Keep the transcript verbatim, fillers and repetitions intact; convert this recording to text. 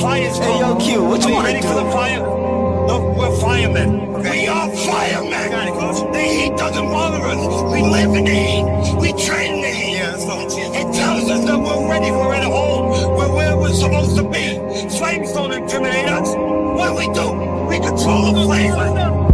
fire's Hey, yo, Q, what you Are you wanna ready do? for the fire? No, we're firemen. Okay. We are firemen. Got it, Coach. The heat doesn't bother us. We live in the heat. We train in the heat. Yeah, let's go. It tells us that we're ready. We're at home. We're where we're supposed to be. Flames don't intimidate us. What do we do? We control the flame.